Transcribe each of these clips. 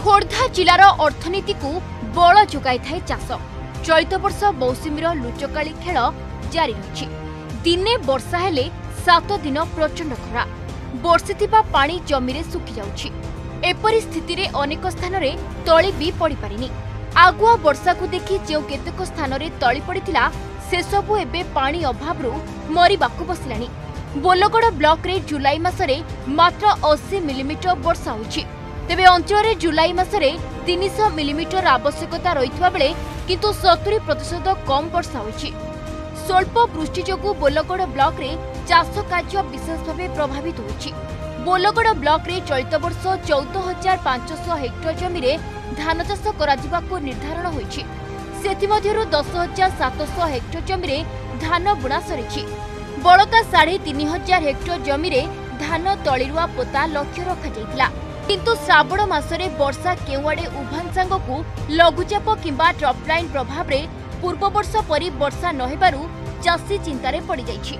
खोर्धा जिलार अर्थनीति को बल जोगाई थाए चाष। चलित वर्ष मौसुमीर लुचकाली खेल जारी रही। दिने वर्षा हेले 7 दिन प्रचंड खरा बर्षिथिबा पानी जमी रे सुखी जाउछि। एपरि स्थिति रे अनेक स्थान रे तଳି भी पड़ी पारिनी। आगुआ वर्षा को देखि जो केतेक स्थान रे तଳି पड़िथिला से सबु एबे पानी अभावरु मरिबाकु बसिलानी। बोलगड़ ब्लॉक रे जुलाई मासरे मात्र 80 मिलीमीटर वर्षा होइछि। तेबे अंचल रे जुलाई मासरे 300 मिलीमीटर आवश्यकता रहितबा बेले किंतु 70% कम वर्षा होइछि। स्वल्प वृष्टि जोगु बोलगड़ ब्लॉक रे चाष कार्य विशेष भाव प्रभावित होइछि। बोलगड़ ब्लॉक रे चलित वर्ष 14,500 हेक्टर जमी रे धान चाष कराजिबाकु निर्धारण होइछि। सेथिमध्यरु 10,700 हेक्टर जमी रे धान बुणा सरिछि। बळका 3,500 हेक्टर जमी रे धान तळिरुआ पोता लक्ष्य रखा जाइतिला। किंतु श्रावण मासरे वर्षा केउआडे उभान सांगकु लघुचाप किंबा ट्रपलाइन प्रभाव रे पूर्व वर्ष परि वर्षा न हेबारु चाषी चिंतारे पड़ी जाइछि।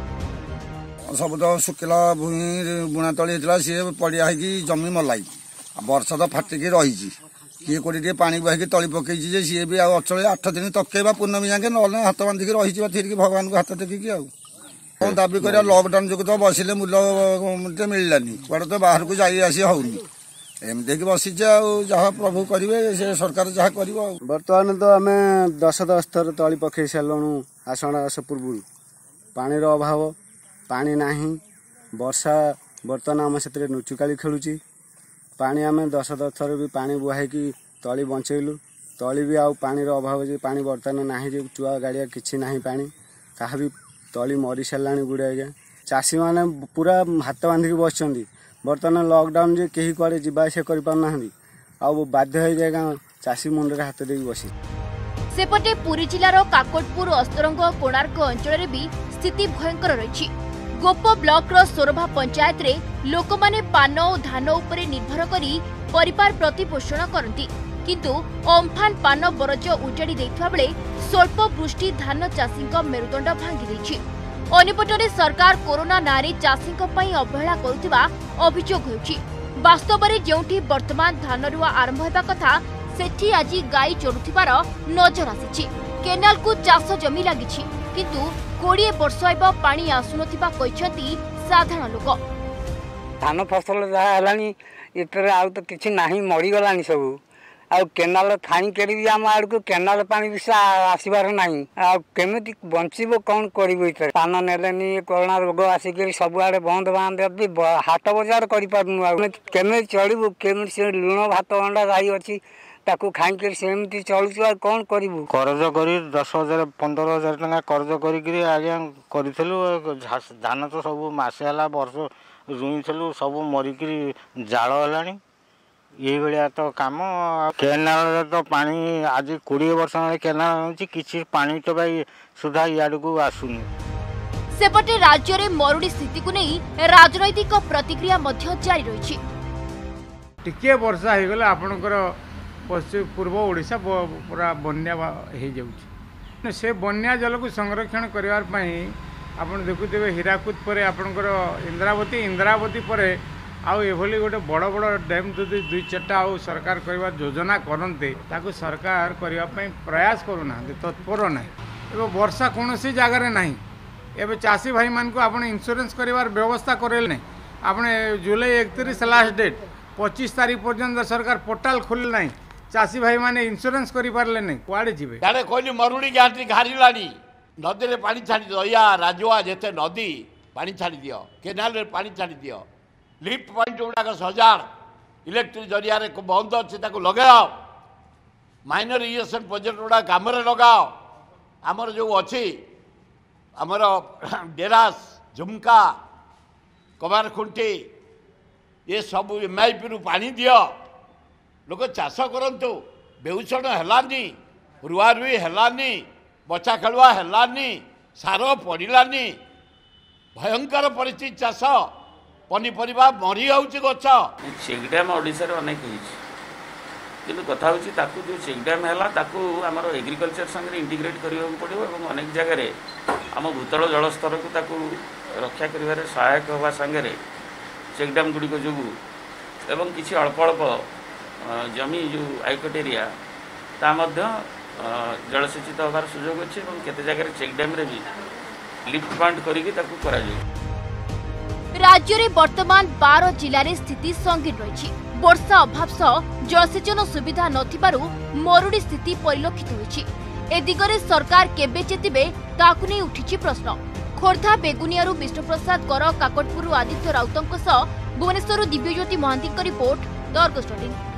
सब तो सुखला भूमि बुणा तली हेतला सी पड़िया है कि जमी मलाई वर्षा तो फाटिकी रही किए कोटी पानी बहकी तली पकई सी भी अचल 8 दिन तकेबा पूर्णमी जाके ना हाथ बांधिक रही थी भगवान को हाथ टेकिकी आ दाबी कर लकडाउन जो तो बसिले मूल्य मिललानी कड़े तो बाहर को जाई आसी होनी एमती बसी जहाँ प्रभु करेंगे से सरकार जहाँ कर। बर्तमान तो आम 10 थर तली पकई सारूँ आषाढ़ मास पूर्व पानीर अभाव पानी नाही वर्षा बर्तमान आम से नुचुकाली खेलुची पानी आम 10 थर भी पानी बुहाई तली बंचेलु तली भी आउ पानीर अभाव जे पानी बर्तमान नाही जे चुआ गाड़िया किसी ना पानी ताहा भी तली मरी सारा गुड़ाए चाषी मैंने पूरा हाथ बांधिक बस बर्तमान लॉकडाउन जे कहीं कुआड़े जावास कर बाध्य हो जाए चाषी मुंडे हाथ दे बसी। सेपटे पुरी जिलार काकोटपुर अस्तरंग कोणार्क अंचल भी स्थिति भयंकर रही। गोप ब्लॉक सोरभा पंचायत रे लोक माने पान और धान उपरे निर्भर करी परिवार प्रतिपोषण करती किंतु अम्फान पान बरज उजाड़ी देथिबा बेले स्वल्प वृष्टि धान चाषी मेरुदंड भांगी देछि। अन्यपटरे सरकार कोरोना नारे चाषी अवहेला करुथिबा अभियोग होछि। वास्तव में जोंठी वर्तमान धान रुआ आरंभ हेबा कथा सेठी आज गाई चरुथिबार नजर आसिछि। केनाल को चाष जमी लागिछि किंतु 20 वर्ष हेब पानी आसुनथिबा कहिसंती साधारण लोक। धान फसल जहाँ हलानी इतरे आउ तो किछि नाही मरी गलानी सब आ केनाल थाणी केरी भी आम आड़ को केनाल पानी भी आसबार नहीं केमी बंचब कौन कर पान नेलेनी कोरोना रोग आसिक सब आड़े बंद बांध भी हाट बजार करमी चलू केमी से लुण भात अंडा गाई अच्छी ताकू खाई सेमती चलुच कौन करूँ कर्ज कर 10,000 15,000 टका कर्ज कर धान तो सब मसे है वर्ष रुईलु सब मरिक जाल है ये भाया तो कम केनाल तो पानी आज 20 वर्ष केनाल किसी पानी तो भाई सुधा इाड़ को आसुनी। सेपटे राज्य में मरुड़ी स्थिति को नहीं राजनैतिक प्रतिक्रिया जारी रही। टिके वर्षा हो गला आपणकर पश्चिम पूर्व ओडिशा पूरा बन्या हो जाउछि से बन्या जल को संरक्षण करने आपन देखुथे हीराकुद पर आपणकर इंद्रावती पर आउ एभली गोटे बड़ बड़ डैम जदि 2-4टा आउ सरकार करवा योजना करते ताकू सरकार करने प्रयास करूना तत्पर ना एवं वर्षा कौन सी जगार ना एवं चाषी भाई मान को आपने इंश्योरेंस करार व्यवस्था करेल नहीं आपने जुलाई 31 लास्ट डेट 25 तारीख पर्यंत सरकार पोर्टाल खोल ना चाषी भाई माने इंश्योरेंस करें नहीं कुआड़े जी कहली मरुड़ी घाटी घारिलानी नदी में पानी छाड़ी दया राजुआ जेते नदी पानी छाड़ी दियो केनाल में पानी छाड़ी दियो लिफ्ट पॉइंट गुड़ाक सजाड़ इलेक्ट्रिक जरिया बंद अच्छे लगाओ माइनर इरिगेशन प्रोजेक्ट गुड़ा कम लगाओ आमर जो अच्छी आमर डेरास झुमका कबार खुंटी ये सब MIP रु पानी दियो लोक चाष करंतु बेउषण हेलानी रुआ रुई हेलानी बचा खेलुआ हेलानी सार पड़ानी भयंकर परिस्थिति चाष पनीपरिया मरी जाऊँच गच चेक डैम ओडिशा रे अनेक कि कथा हूँ जो चेक डैम है आमर एग्रिकल्चर संगे इंटीग्रेट करने पड़ो और अनेक जगह आम भूतल जलस्तर को रक्षा कर सहायक होगा सांगे चेक डैम गुड़िक जो किसी अल्प अल्प जमी जो आइकट एरिया ता मध्य जलसेचित होबार सुजोग अच्छे और केते जगह चेक डैम रे भी लिफ्ट पॉइंट करिके ताकू करा जाय। राज्य रे वर्तमान 12 जिल्ला रे स्थिति संगीन रही। वर्षा अभाव सह जलसेचन सुविधा नथिबारु मरुड़ी स्थिति परिलक्षित होईछि। ए दिगरे सरकार केबे चेतिबे ताकु नै उठिछि प्रश्न। खोर्धा बेगुनियारू विष्णुप्रसाद कर, काकटपुर आदित्य राउतଙ୍କ सह Bhubaneswar Divyajyoti Mahanty report the Argus.